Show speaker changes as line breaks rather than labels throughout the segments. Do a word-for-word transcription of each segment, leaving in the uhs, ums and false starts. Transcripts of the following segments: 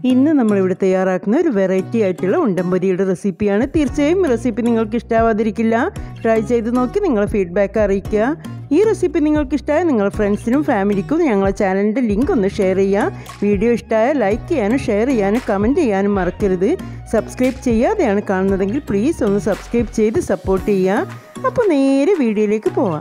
ഇന്ന് നമ്മളിവിടെ തയ്യാറാക്കുന്ന ഒരു വെറൈറ്റി ആയിട്ടുള്ള ഉണ്ടംപൊരിയുടെ റെസിപ്പിയാണ്. തീർച്ചയായും റെസിപ്പി നിങ്ങൾക്ക് ഇഷ്ടാവാതിരിക്കില്ല. ട്രൈ ചെയ്ത് നോക്കി നിങ്ങളെ ഫീഡ്ബാക്ക് അറിയിക്കുക. ഈ റെസിപ്പി നിങ്ങൾക്ക് ഇഷ്ടമായ നിങ്ങളുടെ ഫ്രണ്ട്സിനും ഫാമിലിക്കും ഞങ്ങളെ ചാനലിൻ്റെ ലിങ്ക് ഒന്ന് ഷെയർ ചെയ്യുക. വീഡിയോ ഇഷ്ടമായ ലൈക്ക് ചെയ്യാനും ഷെയർ ചെയ്യാനും കമൻറ്റ് ചെയ്യാനും മറക്കരുത്. സബ്സ്ക്രൈബ് ചെയ്യാതെയാണ് കാണുന്നതെങ്കിൽ പ്ലീസ് ഒന്ന് സബ്സ്ക്രൈബ് ചെയ്ത് സപ്പോർട്ട് ചെയ്യുക. അപ്പോൾ നേരെ വീഡിയോയിലേക്ക് പോവാം.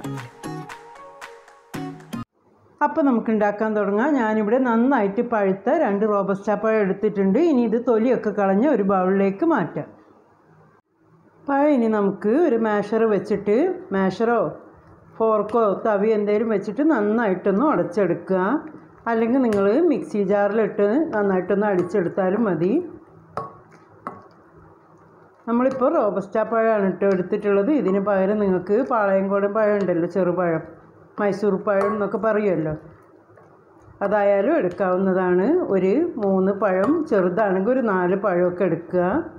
അപ്പോൾ നമുക്ക് ഉണ്ടാക്കാൻ തുടങ്ങാം. ഞാനിവിടെ നന്നായിട്ട് പഴുത്ത രണ്ട് റോബസ്റ്റ പഴം എടുത്തിട്ടുണ്ട്. ഇനി ഇത് തൊലിയൊക്കെ കളഞ്ഞ് ഒരു ബൗളിലേക്ക് മാറ്റാം. പഴം ഇനി നമുക്ക് ഒരു മാഷർ വെച്ചിട്ട്, മാഷറോ ഫോർക്കോ തവി എന്തെങ്കിലും വെച്ചിട്ട് നന്നായിട്ടൊന്ന് ഉടച്ചെടുക്കുക. അല്ലെങ്കിൽ നിങ്ങൾ മിക്സി ജാറിലിട്ട് നന്നായിട്ടൊന്ന് അടിച്ചെടുത്താലും മതി. നമ്മളിപ്പോൾ റോബസ്റ്റ പഴമാണ് ഇട്ട് എടുത്തിട്ടുള്ളത്. ഇതിന് പകരം നിങ്ങൾക്ക് പാളയംകോടൻ പഴം ഉണ്ടല്ലോ, ചെറുപഴം, മൈസൂർ പഴം എന്നൊക്കെ പറയുമല്ലോ, അതായാലും എടുക്കാവുന്നതാണ്. ഒരു മൂന്ന് പഴം, ചെറുതാണെങ്കിൽ ഒരു നാല് പഴമൊക്കെ എടുക്കുക.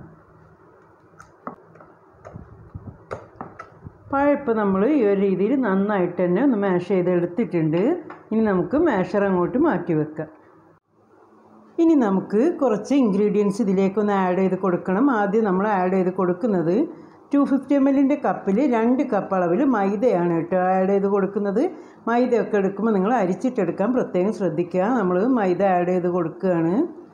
പഴം ഇപ്പോൾ നമ്മൾ ഈ ഒരു രീതിയിൽ നന്നായിട്ട് തന്നെ ഒന്ന് മാഷ് ചെയ്തെടുത്തിട്ടുണ്ട്. ഇനി നമുക്ക് മാഷർ അങ്ങോട്ട് മാറ്റി വെക്കാം. ഇനി നമുക്ക് കുറച്ച് ഇൻഗ്രീഡിയൻസ് ഇതിലേക്കൊന്ന് ആഡ് ചെയ്ത് കൊടുക്കണം. ആദ്യം നമ്മൾ ആഡ് ചെയ്ത് കൊടുക്കുന്നത് ടു ഫിഫ്റ്റി എം എല്ലിൻ്റെ കപ്പിൽ രണ്ട് കപ്പ് അളവിൽ മൈദയാണ് കേട്ടോ ആഡ് ചെയ്ത് കൊടുക്കുന്നത്. മൈദയൊക്കെ എടുക്കുമ്പോൾ നിങ്ങൾ അരിച്ചിട്ടെടുക്കാൻ പ്രത്യേകം ശ്രദ്ധിക്കുക. നമ്മൾ മൈദ ആഡ് ചെയ്ത് കൊടുക്കുകയാണ്.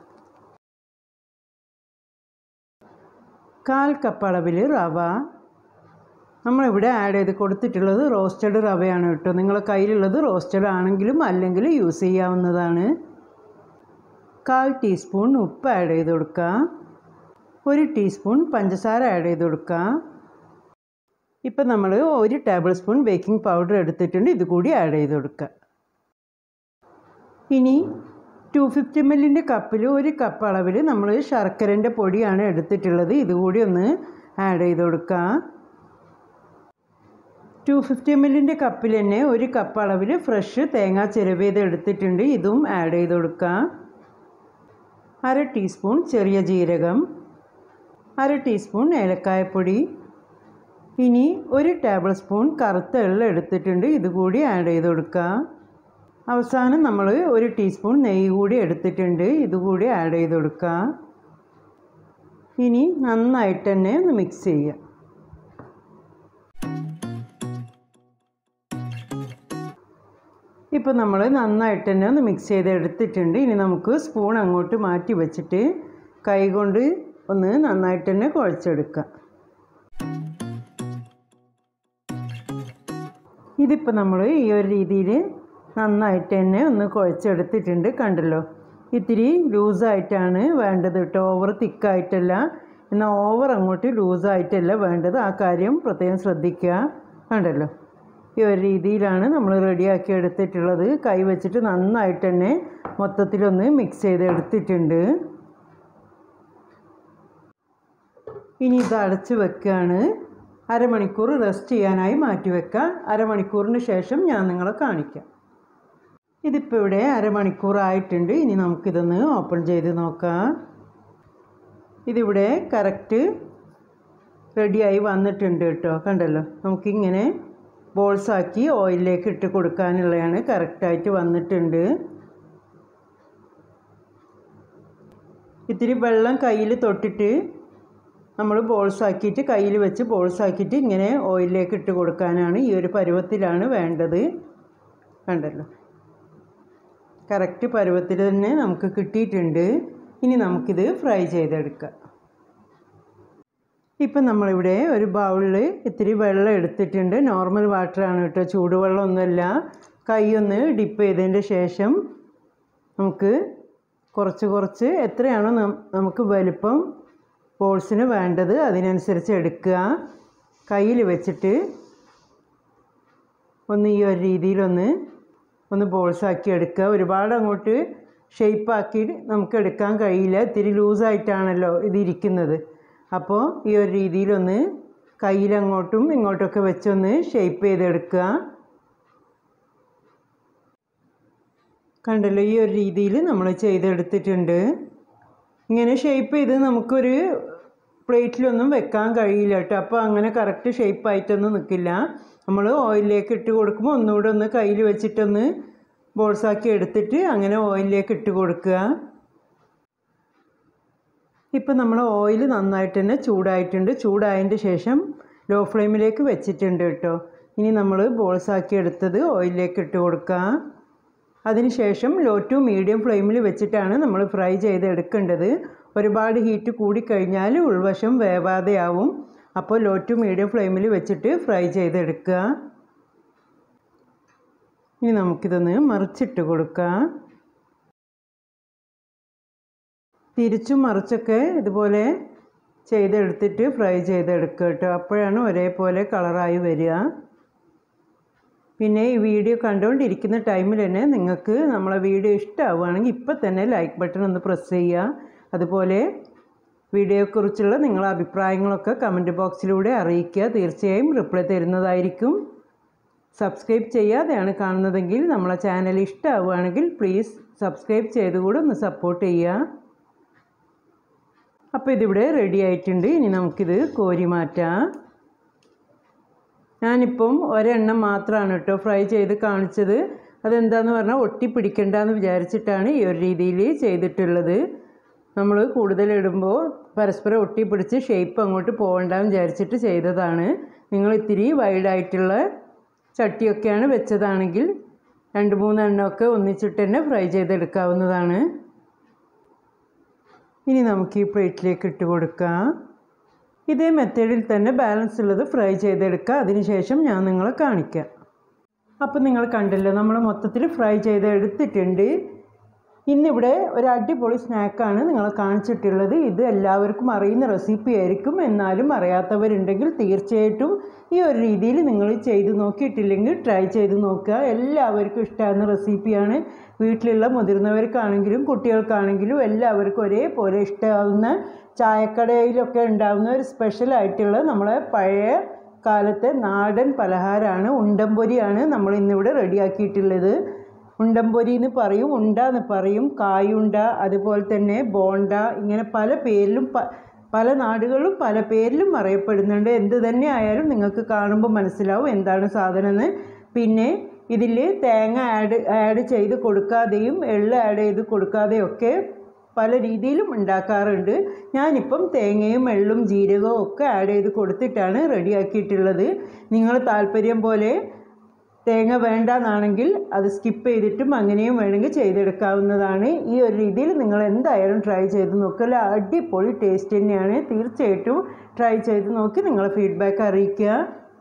കാൽ കപ്പ് അളവിൽ റവ. നമ്മളിവിടെ ആഡ് ചെയ്ത് കൊടുത്തിട്ടുള്ളത് റോസ്റ്റഡ് റവയാണ് കേട്ടോ. നിങ്ങളുടെ കയ്യിലുള്ളത് റോസ്റ്റഡ് ആണെങ്കിലും അല്ലെങ്കിൽ യൂസ് ചെയ്യാവുന്നതാണ്. കാൽ ടീസ്പൂൺ ഉപ്പ് ആഡ് ചെയ്ത് കൊടുക്കുക. ഒരു ടീസ്പൂൺ പഞ്ചസാര ആഡ് ചെയ്ത് കൊടുക്കുക. ഇപ്പം നമ്മൾ ഒരു ടേബിൾ സ്പൂൺ ബേക്കിംഗ് പൗഡർ എടുത്തിട്ടുണ്ട്. ഇത് കൂടി ആഡ് ചെയ്ത് കൊടുക്കുക. ഇനി ടു ഫിഫ്റ്റി എം എല്ലിൻ്റെ കപ്പിൽ ഒരു കപ്പ് അളവിൽ നമ്മൾ ശർക്കരൻ്റെ പൊടിയാണ് എടുത്തിട്ടുള്ളത്. ഇതുകൂടി ഒന്ന് ആഡ് ചെയ്ത് കൊടുക്കുക. ടു ഫിഫ്റ്റി എം എല്ലിൻ്റെ കപ്പിൽ തന്നെ ഒരു കപ്പ് അളവിൽ ഫ്രഷ് തേങ്ങ ചിരവിയത് എടുത്തിട്ടുണ്ട്. ഇതും ആഡ് ചെയ്ത് കൊടുക്കുക. അര ടീസ്പൂൺ ചെറിയ ജീരകം, അര ടീസ്പൂൺ ഏലക്കായപ്പൊടി. ഇനി ഒരു ടേബിൾ സ്പൂൺ കറുത്ത എള്ള് എടുത്തിട്ടുണ്ട്. ഇതുകൂടി ആഡ് ചെയ്ത് കൊടുക്കുക. അവസാനം നമ്മൾ ഒരു ടീസ്പൂൺ നെയ്യ് കൂടി എടുത്തിട്ടുണ്ട്. ഇതുകൂടി ആഡ് ചെയ്ത് കൊടുക്കുക. ഇനി നന്നായിട്ട് തന്നെ ഒന്ന് മിക്സ് ചെയ്യുക. ഇപ്പോൾ നമ്മൾ നന്നായിട്ട് തന്നെ ഒന്ന് മിക്സ് ചെയ്ത് എടുത്തിട്ടുണ്ട്. ഇനി നമുക്ക് സ്പൂൺ അങ്ങോട്ട് മാറ്റി വെച്ചിട്ട് കൈ കൊണ്ട് ഒന്ന് നന്നായിട്ട് തന്നെ കുഴച്ചെടുക്കാം. ഇതിപ്പോൾ നമ്മൾ ഈ ഒരു രീതിയിൽ നന്നായിട്ട് തന്നെ ഒന്ന് കുഴച്ചെടുത്തിട്ടുണ്ട്. കണ്ടല്ലോ, ഇത്തിരി ലൂസായിട്ടാണ് വേണ്ടത് കേട്ടോ, ഓവർ തിക്കായിട്ടല്ല. എന്നാൽ ഓവർ അങ്ങോട്ട് ലൂസായിട്ടല്ല വേണ്ടത്. ആ കാര്യം പ്രത്യേകം ശ്രദ്ധിക്കുക. കണ്ടല്ലോ, ഈ ഒരു രീതിയിലാണ് നമ്മൾ റെഡിയാക്കി എടുത്തിട്ടുള്ളത്. കൈ വെച്ചിട്ട് നന്നായിട്ട് തന്നെ മൊത്തത്തിലൊന്ന് മിക്സ് ചെയ്ത് എടുത്തിട്ടുണ്ട്. ഇനി ഇത് അടച്ച് വെക്കുകയാണ്. അരമണിക്കൂർ റെസ്റ്റ് ചെയ്യാനായി മാറ്റി വെക്കാം. അരമണിക്കൂറിന് ശേഷം ഞാൻ നിങ്ങളെ കാണിക്കാം. ഇതിപ്പോൾ ഇവിടെ അരമണിക്കൂറായിട്ടുണ്ട്. ഇനി നമുക്കിതൊന്ന് ഓപ്പൺ ചെയ്ത് നോക്കാം. ഇതിവിടെ കറക്റ്റ് റെഡിയായി വന്നിട്ടുണ്ട് കേട്ടോ. കണ്ടല്ലോ, നമുക്കിങ്ങനെ ബോൾസാക്കി ഓയിലിലേക്ക് ഇട്ട് കൊടുക്കാനുള്ളതാണ്. കറക്റ്റായിട്ട് വന്നിട്ടുണ്ട്. ഇത്തിരി വെള്ളം കയ്യിൽ തൊട്ടിട്ട് നമ്മൾ ബോൾസാക്കിയിട്ട് കയ്യിൽ വെച്ച് ബോൾസാക്കിയിട്ട് ഇങ്ങനെ ഓയിലിലേക്ക് ഇട്ട് കൊടുക്കാനാണ്. ഈ ഒരു പരുവത്തിലാണ് വേണ്ടത്. കണ്ടല്ലോ, കറക്റ്റ് പരുവത്തിൽ തന്നെ നമുക്ക് കിട്ടിയിട്ടുണ്ട്. ഇനി നമുക്കിത് ഫ്രൈ ചെയ്തെടുക്കാം. ഇപ്പം നമ്മളിവിടെ ഒരു ബൗളിൽ ഇത്തിരി വെള്ളം എടുത്തിട്ടുണ്ട്. നോർമൽ വാട്ടറാണ് കേട്ടോ, ചൂടുവെള്ളമൊന്നുമല്ല. കൈ ഒന്ന് ഡിപ്പ് ചെയ്തതിൻ്റെ ശേഷം നമുക്ക് കുറച്ച് കുറച്ച് എത്രയാണോ നമുക്ക് വലുപ്പം ബോൾസിന് വേണ്ടത് അതിനനുസരിച്ച് എടുക്കുക. കയ്യിൽ വെച്ചിട്ട് ഒന്ന് ഈ ഒരു രീതിയിലൊന്ന് ഒന്ന് ബോൾസാക്കി എടുക്കുക. ഒരുപാട് അങ്ങോട്ട് ഷേപ്പാക്കി നമുക്ക് എടുക്കാൻ കഴിയില്ല. ഇത്തിരി ലൂസായിട്ടാണല്ലോ ഇതിരിക്കുന്നത്. അപ്പോൾ ഈ ഒരു രീതിയിലൊന്ന് കയ്യിലങ്ങോട്ടും ഇങ്ങോട്ടൊക്കെ വെച്ചൊന്ന് ഷേപ്പ് ചെയ്തെടുക്കുക. കണ്ടല്ലോ, ഈ ഒരു രീതിയിൽ നമ്മൾ ചെയ്തെടുത്തിട്ടുണ്ട്. ഇങ്ങനെ ഷേപ്പ് ചെയ്ത് നമുക്കൊരു പ്ലേറ്റിലൊന്നും വെക്കാൻ കഴിയില്ല കേട്ടോ. അപ്പോൾ അങ്ങനെ കറക്റ്റ് ഷേപ്പായിട്ടൊന്നും നിൽക്കില്ല. നമ്മൾ ഓയിലിലേക്ക് ഇട്ട് കൊടുക്കുമ്പോൾ ഒന്നുകൂടെ ഒന്ന് കയ്യിൽ വെച്ചിട്ടൊന്ന് ബോൾസാക്കി എടുത്തിട്ട് അങ്ങനെ ഓയിലിലേക്ക് ഇട്ട് കൊടുക്കുക. ഇപ്പോൾ നമ്മൾ ഓയിൽ നന്നായിട്ട് തന്നെ ചൂടായിട്ടുണ്ട്. ചൂടായതിൻ്റെ ശേഷം ലോ ഫ്ലെയിമിലേക്ക് വെച്ചിട്ടുണ്ട് കേട്ടോ. ഇനി നമ്മൾ ബോൾസാക്കി എടുത്തത് ഓയിലിലേക്ക് ഇട്ട് കൊടുക്കാം. അതിനുശേഷം ലോ ടു മീഡിയം ഫ്ലെയിമിൽ വെച്ചിട്ടാണ് നമ്മൾ ഫ്രൈ ചെയ്തെടുക്കേണ്ടത്. ഒരുപാട് ഹീറ്റ് കൂടിക്കഴിഞ്ഞാൽ ഉൾവശം വേവാതെയാവും. അപ്പോൾ ലോ ടു മീഡിയം ഫ്ലെയിമിൽ വെച്ചിട്ട് ഫ്രൈ ചെയ്തെടുക്കുക. ഇനി നമുക്കിതൊന്ന് മറിച്ചിട്ട് കൊടുക്കാം. തിരിച്ചും മറിച്ചൊക്കെ ഇതുപോലെ ചെയ്തെടുത്തിട്ട് ഫ്രൈ ചെയ്തെടുക്കുക കേട്ടോ. അപ്പോഴാണ് ഒരേപോലെ കളറായി വരിക. പിന്നെ ഈ വീഡിയോ കണ്ടുകൊണ്ടിരിക്കുന്ന ടൈമിൽ തന്നെ നിങ്ങൾക്ക് നമ്മളെ വീഡിയോ ഇഷ്ടമാവുകയാണെങ്കിൽ ഇപ്പം തന്നെ ലൈക്ക് ബട്ടൺ ഒന്ന് പ്രസ് ചെയ്യുക. അതുപോലെ വീഡിയോയെക്കുറിച്ചുള്ള നിങ്ങളുടെ അഭിപ്രായങ്ങളൊക്കെ കമൻറ്റ് ബോക്സിലൂടെ അറിയിക്കുക. തീർച്ചയായും റിപ്ലൈ തരുന്നതായിരിക്കും. സബ്സ്ക്രൈബ് ചെയ്യാതെയാണ് കാണുന്നതെങ്കിൽ നമ്മളെ ചാനൽ ഇഷ്ടമാവുകയാണെങ്കിൽ പ്ലീസ് സബ്സ്ക്രൈബ് ചെയ്തുകൂടെ ഒന്ന് സപ്പോർട്ട് ചെയ്യുക. അപ്പോൾ ഇതിവിടെ റെഡി ആയിട്ടുണ്ട്. ഇനി നമുക്കിത് കോരി മാറ്റാം. ഞാനിപ്പം ഒരെണ്ണം മാത്രമാണ് കേട്ടോ ഫ്രൈ ചെയ്ത് കാണിച്ചത്. അതെന്താണെന്ന് പറഞ്ഞാൽ ഒട്ടി പിടിക്കണ്ടെന്ന് വിചാരിച്ചിട്ടാണ് ഈ ഒരു രീതിയിൽ ചെയ്തിട്ടുള്ളത്. നമ്മൾ കൂടുതൽ ഇടുമ്പോൾ പരസ്പരം ഒട്ടി പിടിച്ച് ഷേപ്പ് അങ്ങോട്ട് പോകണ്ടെന്ന് വിചാരിച്ചിട്ട് ചെയ്തതാണ്. നിങ്ങൾ ഇത്തിരി വൈഡായിട്ടുള്ള ചട്ടിയൊക്കെയാണ് വെച്ചതാണെങ്കിൽ രണ്ട് മൂന്നെണ്ണമൊക്കെ ഒന്നിച്ചിട്ട് തന്നെ ഫ്രൈ ചെയ്തെടുക്കാവുന്നതാണ്. ഇനി നമുക്ക് ഈ പ്ലേറ്റിലേക്ക് ഇട്ട് കൊടുക്കാം. ഇതേ മെത്തേഡിൽ തന്നെ ബാലൻസ് ഉള്ളത് ഫ്രൈ ചെയ്തെടുക്കുക. അതിനുശേഷം ഞാൻ നിങ്ങളെ കാണിക്കാം. അപ്പോൾ നിങ്ങൾ കണ്ടല്ലോ, നമ്മൾ മൊത്തത്തിൽ ഫ്രൈ ചെയ്ത് എടുത്തിട്ടുണ്ട്. ഇന്നിവിടെ ഒരു അടിപൊളി സ്നാക്കാണ് നിങ്ങളെ കാണിച്ചിട്ടുള്ളത്. ഇത് എല്ലാവർക്കും അറിയുന്ന റെസിപ്പി ആയിരിക്കും. എന്നാലും അറിയാത്തവരുണ്ടെങ്കിൽ തീർച്ചയായിട്ടും ഈ ഒരു രീതിയിൽ നിങ്ങൾ ചെയ്ത് നോക്കിയിട്ടില്ലെങ്കിൽ ട്രൈ ചെയ്ത് നോക്കുക. എല്ലാവർക്കും ഇഷ്ടമാകുന്ന റെസിപ്പിയാണ്. വീട്ടിലുള്ള മുതിർന്നവർക്കാണെങ്കിലും കുട്ടികൾക്കാണെങ്കിലും എല്ലാവർക്കും ഒരേപോലെ ഇഷ്ടമാവുന്ന, ചായക്കടയിലൊക്കെ ഉണ്ടാകുന്ന ഒരു സ്പെഷ്യലായിട്ടുള്ള നമ്മളെ പഴയ കാലത്തെ നാടൻ പലഹാരമാണ്. ഉണ്ടംപൊരിയാണ് നമ്മൾ ഇന്നിവിടെ റെഡിയാക്കിയിട്ടുള്ളത്. ഉണ്ടംപൊരി എന്ന് പറയും, ഉണ്ട എന്ന് പറയും, കായുണ്ട, അതുപോലെ തന്നെ ബോണ്ട, ഇങ്ങനെ പല പേരിലും പല നാടുകളിലും പല പേരിലും അറിയപ്പെടുന്നുണ്ട്. എന്ത് തന്നെ ആയാലും നിങ്ങൾക്ക് കാണുമ്പോൾ മനസ്സിലാവും എന്താണ് സാധനം എന്ന്. പിന്നെ ഇതിൽ തേങ്ങ ആഡ് ആഡ് ചെയ്ത് കൊടുക്കാതെയും എള്ള് ആഡ് ചെയ്ത് കൊടുക്കാതെയും ഒക്കെ പല രീതിയിലും ഉണ്ടാക്കാറുണ്ട്. ഞാനിപ്പം തേങ്ങയും എള്ളും ജീരകവും ഒക്കെ ആഡ് ചെയ്ത് കൊടുത്തിട്ടാണ് റെഡിയാക്കിയിട്ടുള്ളത്. നിങ്ങൾ താല്പര്യം പോലെ തേങ്ങ വേണ്ടെന്നാണെങ്കിൽ അത് സ്കിപ്പ് ചെയ്തിട്ടും അങ്ങനെയും വേണമെങ്കിൽ ചെയ്തെടുക്കാവുന്നതാണ്. ഈ ഒരു രീതിയിൽ നിങ്ങൾ എന്തായാലും ട്രൈ ചെയ്ത് നോക്കുക. അടിപൊളി ടേസ്റ്റ് തന്നെയാണ്. തീർച്ചയായിട്ടും ട്രൈ ചെയ്ത് നോക്കി നിങ്ങളെ ഫീഡ്ബാക്ക് അറിയിക്കുക.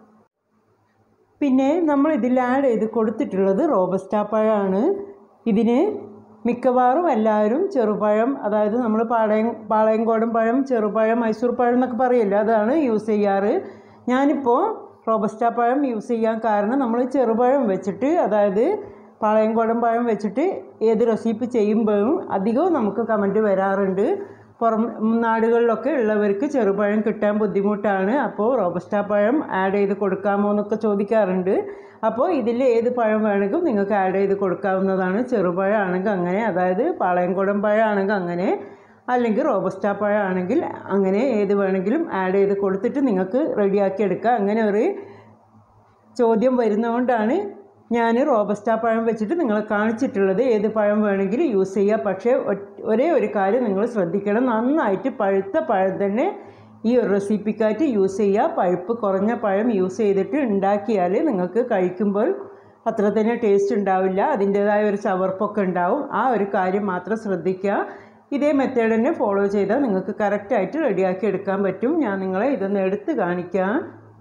പിന്നെ നമ്മൾ ഇതിൽ ആഡ് ചെയ്ത് കൊടുത്തിട്ടുള്ളത് റോബസ്റ്റ പഴമാണ്. ഇതിന് മിക്കവാറും എല്ലാവരും ചെറുപഴം, അതായത് നമ്മൾ പാളയം പാളയംകോടൻ പഴം, ചെറുപഴം, മൈസൂർ പഴം എന്നൊക്കെ പറയില്ല, അതാണ് യൂസ് ചെയ്യാറ്. ഞാനിപ്പോൾ റോബസ്റ്റ പഴം യൂസ് ചെയ്യാൻ കാരണം നമ്മൾ ചെറുപഴം വെച്ചിട്ട്, അതായത് പാളയംകോടൻ പഴം വെച്ചിട്ട് ഏത് റെസിപ്പി ചെയ്യുമ്പോഴും അധികവും നമുക്ക് കമൻറ്റ് വരാറുണ്ട്. പുറം നാടുകളിലൊക്കെ ഉള്ളവർക്ക് ചെറുപഴം കിട്ടാൻ ബുദ്ധിമുട്ടാണ്. അപ്പോൾ റോബസ്റ്റ പഴം ആഡ് ചെയ്ത് കൊടുക്കാമോ എന്നൊക്കെ ചോദിക്കാറുണ്ട്. അപ്പോൾ ഇതിൽ ഏത് പഴം വേണമെങ്കിലും നിങ്ങൾക്ക് ആഡ് ചെയ്ത് കൊടുക്കാവുന്നതാണ്. ചെറുപഴം ആണെങ്കിൽ അങ്ങനെ, അതായത് പാളയംകോടൻ പഴം ആണെങ്കിൽ അങ്ങനെ, അല്ലെങ്കിൽ റോബസ്റ്റ പഴം ആണെങ്കിൽ അങ്ങനെ, ഏത് വേണമെങ്കിലും ആഡ് ചെയ്ത് കൊടുത്തിട്ട് നിങ്ങൾക്ക് റെഡിയാക്കി എടുക്കുക. അങ്ങനെ ഒരു ചോദ്യം വരുന്നതുകൊണ്ടാണ് ഞാൻ റോബസ്റ്റ പഴം വെച്ചിട്ട് നിങ്ങളെ കാണിച്ചിട്ടുള്ളത്. ഏത് പഴം വേണമെങ്കിലും യൂസ് ചെയ്യുക. പക്ഷേ ഒരേ ഒരു കാര്യം നിങ്ങൾ ശ്രദ്ധിക്കണം, നന്നായിട്ട് പഴുത്ത പഴം തന്നെ ഈ ഒരു റെസിപ്പിക്കായിട്ട് യൂസ് ചെയ്യുക. പഴുപ്പ് കുറഞ്ഞ പഴം യൂസ് ചെയ്തിട്ട് ഉണ്ടാക്കിയാൽ നിങ്ങൾക്ക് കഴിക്കുമ്പോൾ അത്ര തന്നെ ടേസ്റ്റ് ഉണ്ടാവില്ല, അതിൻ്റേതായ ഒരു ചവർപ്പൊക്കെ ഉണ്ടാവും. ആ ഒരു കാര്യം മാത്രം ശ്രദ്ധിക്കുക. ഇതേ മെത്തേഡ് തന്നെ ഫോളോ ചെയ്താൽ നിങ്ങൾക്ക് കറക്റ്റായിട്ട് റെഡിയാക്കി എടുക്കാൻ പറ്റും. ഞാൻ നിങ്ങളെ ഇതൊന്ന് എടുത്ത് കാണിക്കാം.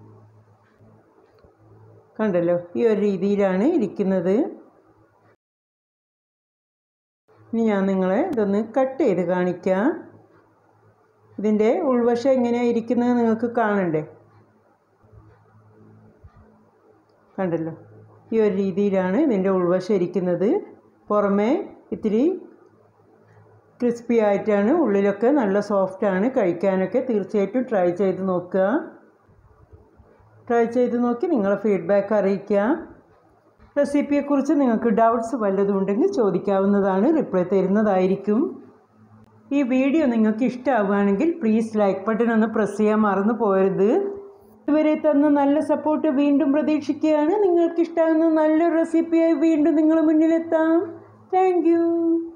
കണ്ടല്ലോ, ഈ ഒരു രീതിയിലാണ് ഇരിക്കുന്നത്. ഇനി ഞാൻ നിങ്ങളെ ഇതൊന്ന് കട്ട് ചെയ്ത് കാണിക്കാം. ഇതിൻ്റെ ഉൾവശം എങ്ങനെയാണ് ഇരിക്കുന്നത് നിങ്ങൾക്ക് കാണണ്ടേ? കണ്ടല്ലോ, ഈ ഒരു രീതിയിലാണ് ഇതിൻ്റെ ഉൾവശം ഇരിക്കുന്നത്. പുറമേ ഇത്തിരി ക്രിസ്പി ആയിട്ടാണ്, ഉള്ളിലൊക്കെ നല്ല സോഫ്റ്റാണ്. കഴിക്കാനൊക്കെ തീർച്ചയായിട്ടും ട്രൈ ചെയ്ത് നോക്കുക. ട്രൈ ചെയ്ത് നോക്കി നിങ്ങളെ ഫീഡ്ബാക്ക് അറിയിക്കുക. റെസിപ്പിയെക്കുറിച്ച് നിങ്ങൾക്ക് ഡൗട്ട്സ് വല്ലതും ഉണ്ടെങ്കിൽ ചോദിക്കാവുന്നതാണ്, റിപ്ലൈ തരുന്നതായിരിക്കും. ഈ വീഡിയോ നിങ്ങൾക്ക് ഇഷ്ടമാവുകയാണെങ്കിൽ പ്ലീസ് ലൈക്ക് ബട്ടൺ ഒന്ന് പ്രസ് ചെയ്യാൻ മറന്നു പോകരുത്. ഇതുവരെ തന്ന നല്ല സപ്പോർട്ട് വീണ്ടും പ്രതീക്ഷിക്കുകയാണ്. നിങ്ങൾക്ക് ഇഷ്ടമാകുന്ന നല്ലൊരു റെസിപ്പിയായി വീണ്ടും നിങ്ങളുടെ മുന്നിലെത്താം. Thank you.